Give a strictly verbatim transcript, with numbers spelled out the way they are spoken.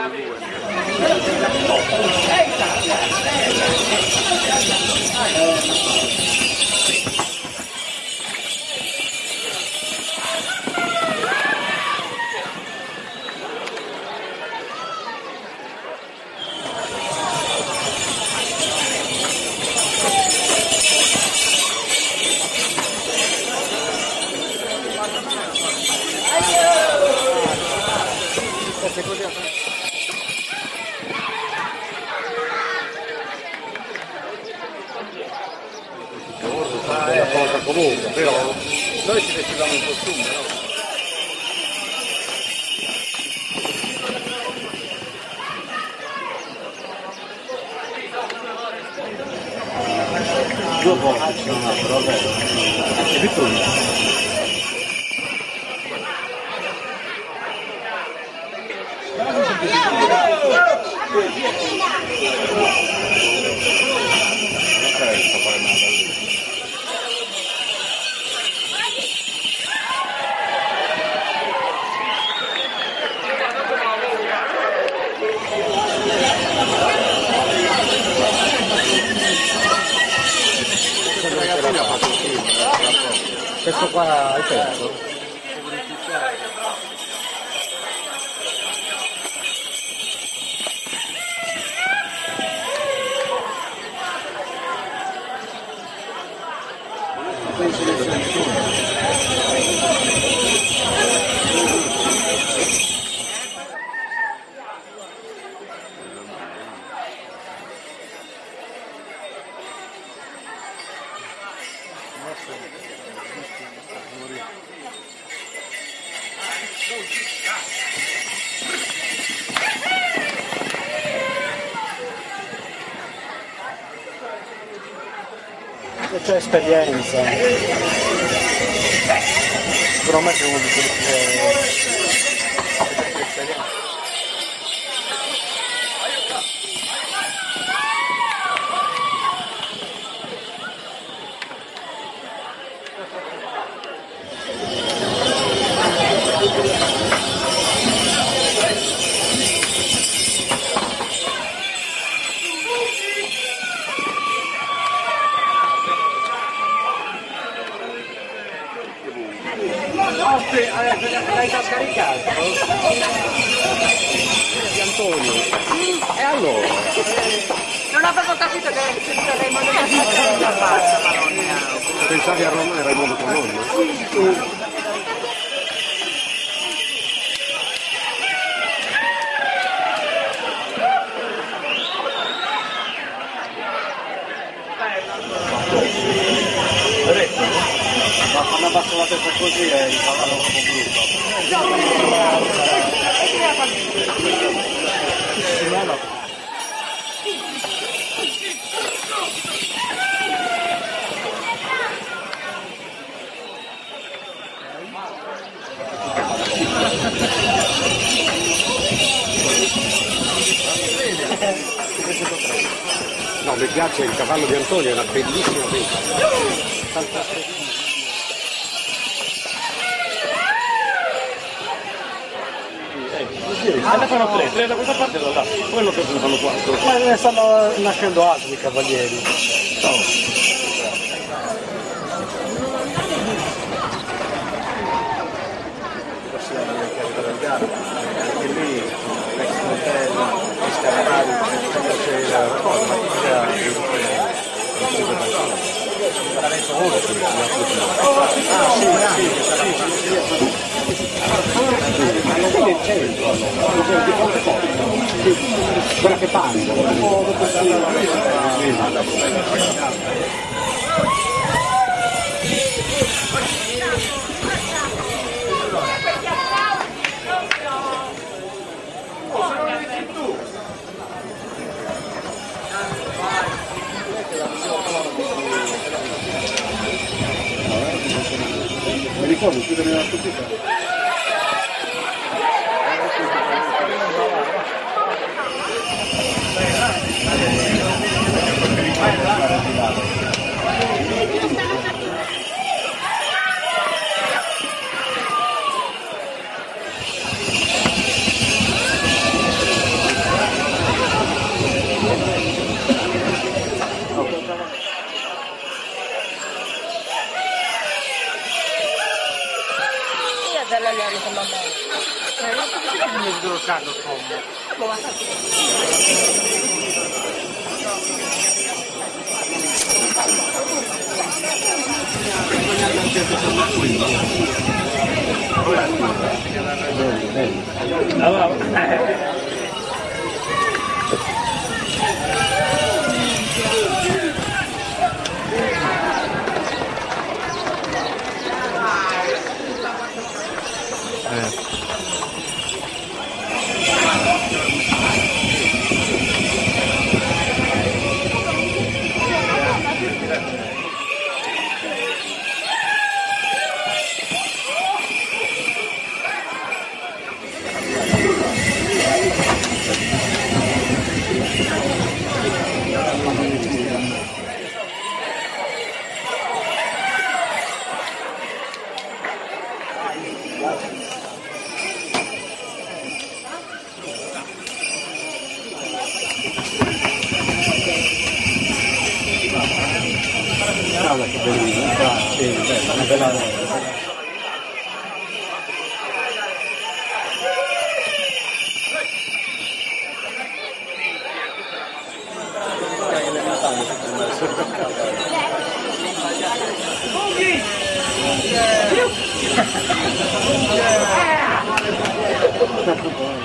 Comunque, però noi ci vestivamo in costume, no? Due volte, no, però bello. È più questo qua hai perso? C'è esperienza, però a me c'è uno di queste l'hai già scaricato? Di Antonio. E allora? Non avevo capito che c'era Raimondo Colonna la faccia, Madonna. Pensavi a Roma e Raimondo Colonna? Sì. Ma quando abbasso la testa così è il cavallo proprio brutto. No, mi piace il cavallo di Antonio, è una bellissima bestia. Ah, ne fanno tre, tre da questa parte e da là. Quello che ne fanno quattro. Ma ne stanno nascendo altri cavalieri. No. Anche lì, l'ex motel, gli scaravali, c'è la cosa, veramente ora sì, quindi c'è il quella che parla mi ricordo chiudere la stupida. Dala-lalo sa mama. Pero ito nagdurkado ko mo. Bawasan. Thank you.